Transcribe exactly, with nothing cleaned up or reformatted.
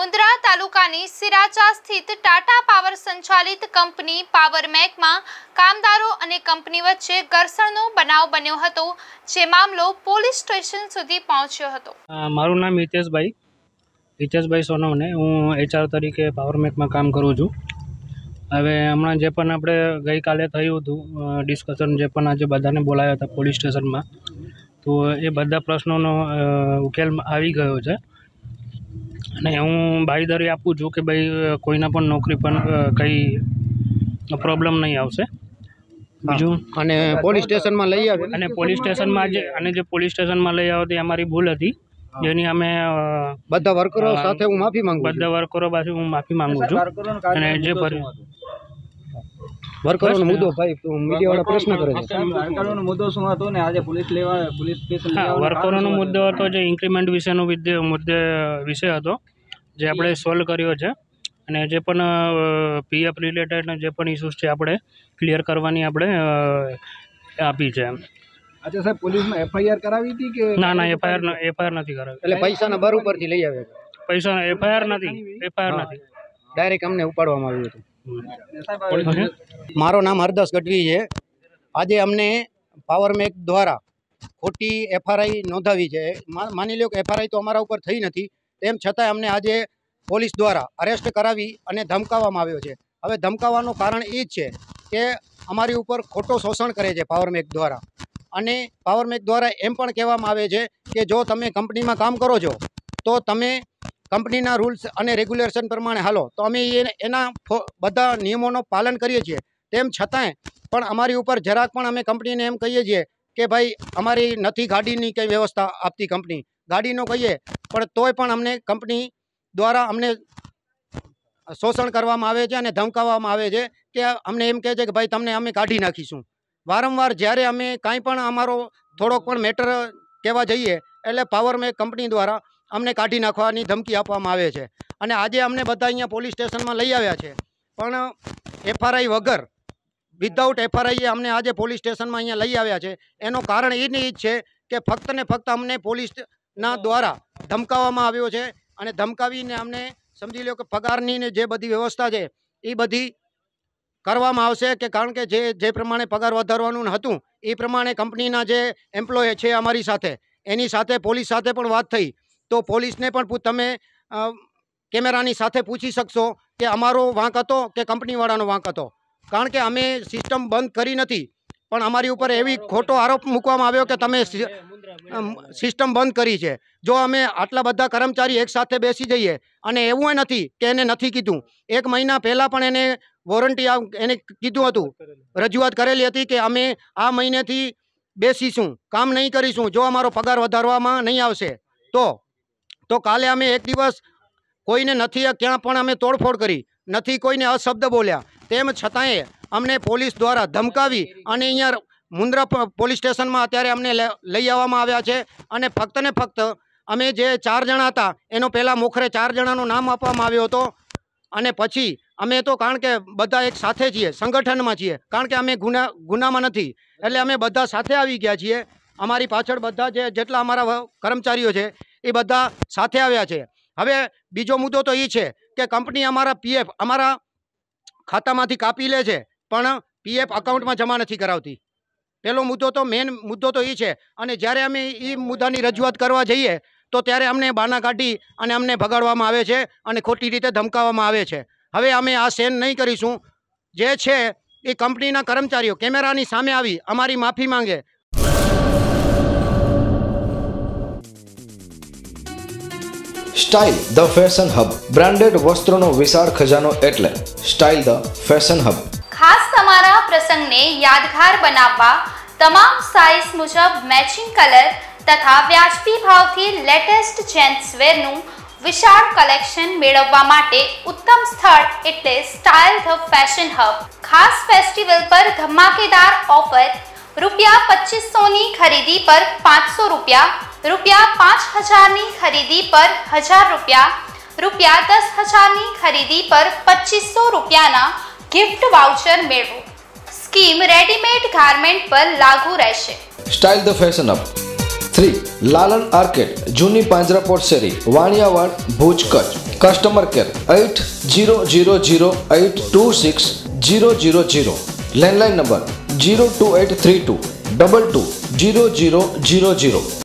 મુન્દ્રા તાલુકાની સિરાચા સ્થિત ટાટા પાવર સંચાલિત કંપની પાવરમેક માં કામદારો અને કંપની વચ્ચે ઘર્ષણનો બનાવ બન્યો હતો, જે મામલો પોલીસ સ્ટેશન સુધી પહોંચ્યો હતો। મારું નામ હિતેશભાઈ હિતેશભાઈ સોનવને, હું એચઆર તરીકે પાવરમેકમાં કામ કરું છું। હવે હમણાં જે પણ આપણે ગઈકાલે થયું હતું ડિસ્કશન, જે પણ આજે બધાને બોલાવ્યા હતા પોલીસ સ્ટેશનમાં, તો એ બધા પ્રશ્નોનો ઉકેલ આવી ગયો છે અને હું બાંયધરી આપું છું કે ભાઈ કોઈના પણ નોકરી પણ કંઈ પ્રોબ્લેમ નહીં આવશે। બીજું અને પોલીસ સ્ટેશનમાં લઈ આવે અને પોલીસ સ્ટેશનમાં જે અને જે પોલીસ સ્ટેશનમાં લઈ આવ્યો તે અમારી ભૂલ હતી, જેની અમે બધા વર્કરો સાથે હું માફી માંગુ બધા વર્કરો પાસે હું માફી માંગુ છું। અને જે વર્કરોનો મુદ્દો ભાઈ મીડિયાવાળા પ્રશ્ન કરે છે, વર્કરોનો મુદ્દો શું હતો ને આજે પોલીસ લેવા પોલીસ સ્ટેશન વર્કરોનો મુદ્દો હતો જે ઇન્ક્રીમેન્ટ વિશેનો મુદ્દે વિષય હતો, જે આપણે સોલ્વ કર્યો છે। અને જે પણ પીએફ રિલેટેડ જે પણ ઇસ્યુઝ છે આપણે ક્લિયર કરવાની આપણે આપી છે। અચ્છા સાહેબ, પોલીસમાં એફઆઈઆર કરાવી હતી કે ના ના એફઆઈઆર એફઆઈઆર નથી કરાવી। એટલે પૈસાના બર ઉપરથી લઈ આવે? પૈસા એફઆઈઆર નથી એફઆઈઆર નથી ડાયરેક્ટ અમને ઉપાડવામાં આવ્યું હતું। મારું નામ હરદાસ ગઢવી છે। આજે અમને પાવરમેક દ્વારા ખોટી એફઆરઆઈ નોંધાવી છે। માની લો કે એફઆરઆઈ તો અમારા ઉપર થઈ નથી, તેમ છતાં અમને આજે પોલીસ દ્વારા અરેસ્ટ કરાવી અને ધમકાવવામાં આવ્યો છે। હવે ધમકાવવાનું કારણ એ જ છે કે અમારી ઉપર ખોટો શોષણ કરે છે પાવરમેક દ્વારા, અને પાવરમેક દ્વારા એમ પણ કહેવામાં આવે છે કે જો તમે કંપનીમાં કામ કરો છો તો તમે કંપનીના રૂલ્સ અને રેગ્યુલેશન પ્રમાણે હાલો, તો અમે એના બધા નિયમોનું પાલન કરીએ છીએ। તેમ છતાંય પણ અમારી ઉપર જરાક પણ અમે કંપનીને એમ કહીએ છીએ કે ભાઈ અમારી નથી ગાડીની કંઈ વ્યવસ્થા આપતી કંપની, ગાડીનો કહીએ પણ તોય પણ અમને કંપની દ્વારા અમને શોષણ કરવામાં આવે છે અને ધમકાવવામાં આવે છે કે અમને એમ કહે છે કે ભાઈ તમને અમે કાઢી નાખીશું। વારંવાર જ્યારે અમે કાંઈ પણ અમારો થોડોક પણ મેટર કહેવા જઈએ એટલે પાવરમેક કંપની દ્વારા અમને કાઢી નાખવાની ધમકી આપવામાં આવે છે। અને આજે અમને બધા અહીંયા પોલીસ સ્ટેશનમાં લઈ આવ્યા છે, પણ એફઆરઆઈ વગર વિધાઉટ એફઆરઆઈ અમને આજે પોલીસ સ્ટેશનમાં અહીંયા લઈ આવ્યા છે। એનું કારણ એ જ છે કે ફક્ત ને ફક્ત અમને પોલીસના દ્વારા ધમકાવવામાં આવ્યો છે, અને ધમકાવીને અમને સમજી લો કે પગારની ને જે બધી વ્યવસ્થા છે એ બધી કરવામાં આવશે, કે કારણ કે જે જે પ્રમાણે પગાર વધારવાનું હતું એ પ્રમાણે કંપનીના જે એમ્પ્લોય છે અમારી સાથે, એની સાથે પોલીસ સાથે પણ વાત થઈ, તો પોલીસને પણ તમે કેમેરાની સાથે પૂછી શકશો કે અમારો વાંક હતો કે કંપનીવાળાનો વાંક હતો, કારણ કે અમે સિસ્ટમ બંધ કરી નથી, પણ અમારી ઉપર એવી ખોટો આરોપ મૂકવામાં આવ્યો કે તમે સિસ્ટમ બંધ કરી છે। જો અમે આટલા બધા કર્મચારી એકસાથે બેસી જઈએ, અને એવું નથી કે એને નથી કીધું, એક મહિના પહેલાં પણ એને વોરંટી એને કીધું હતું, રજૂઆત કરેલી હતી કે અમે આ મહિનેથી બેસીશું, કામ નહીં કરીશું જો અમારો પગાર વધારવામાં નહીં આવશે તો તો કાલે અમે એક દિવસ કોઈને નથી ક્યાં પણ અમે તોડફોડ કરી નથી, કોઈને અશબ્દ બોલ્યા, તેમ છતાંય અમને પોલીસ દ્વારા ધમકાવી અને અહીંયા મુન્દ્રા પોલીસ સ્ટેશનમાં અત્યારે અમને લઈ આવવામાં આવ્યા છે। અને ફક્ત ને ફક્ત અમે જે ચાર જણા હતા એનો પહેલાં મોખરે ચાર જણાનું નામ આપવામાં આવ્યો હતો, અને પછી અમે તો કારણ કે બધા એક સાથે છીએ, સંગઠનમાં છીએ, કારણ કે અમે ગુના ગુનામાં નથી, એટલે અમે બધા સાથે આવી ગયા છીએ। અમારી પાછળ બધા જે જેટલા અમારા કર્મચારીઓ છે એ બધા સાથે આવ્યા છે। હવે બીજો મુદ્દો તો એ છે કે કંપની અમારા પીએફ અમારા ખાતામાંથી કાપી લે છે, પણ પીએફ અકાઉન્ટમાં જમા નથી કરાવતી। પહેલો મુદ્દો તો મેઇન મુદ્દો તો એ છે। અને જ્યારે અમે એ મુદ્દાની રજૂઆત કરવા જઈએ તો ત્યારે અમને બાના કાઢી અને અમને ભગાડવામાં આવે છે અને ખોટી રીતે ધમકાવવામાં આવે છે। હવે અમે આ સહન નહીં કરીશું। જે છે એ કંપનીના કર્મચારીઓ કેમેરાની સામે આવી અમારી માફી માંગે। Style the fashion hub, branded વસ્ત્રોનો વિશાળ ખજાનો એટલે સ્ટાઇલ ધ ફેશન હબ। ખાસ તમારા પ્રસંગને યાદગાર બનાવવા તમામ સાઇઝ મુજબ મેચિંગ કલર તથા વ્યાજબી ભાવથી લેટેસ્ટ જેન્ટ્સવેરનું વિશાળ કલેક્શન મેળવવા માટે ઉત્તમ સ્થળ એટલે સ્ટાઇલ ધ ફેશન હબ। ખાસ ફેસ્ટિવલ પર ધમાકેદાર ઓફર, રૂપિયા પચીસોની ખરીદી પર પાંચસો રૂપિયા, રૂપિયા પાંચ હજારની ખરીદી પર હજાર રૂપિયા, રૂપિયા દસ હજારની ખરીદી પર પચીસો રૂપિયાના ગિફ્ટ વાઉચર મેળવો। સ્કીમ રેડીમેડ ગાર્મેન્ટ પર લાગુ રહેશે। Style the fashion hub three Lalan arcade, જૂની પાંજરાપોળ શેરી, Vaniyavad, Bhuj, Kutch. Customer care eight zero zero zero eight two six zero zero zero, landline number zero two eight three two double two zero zero zero zero.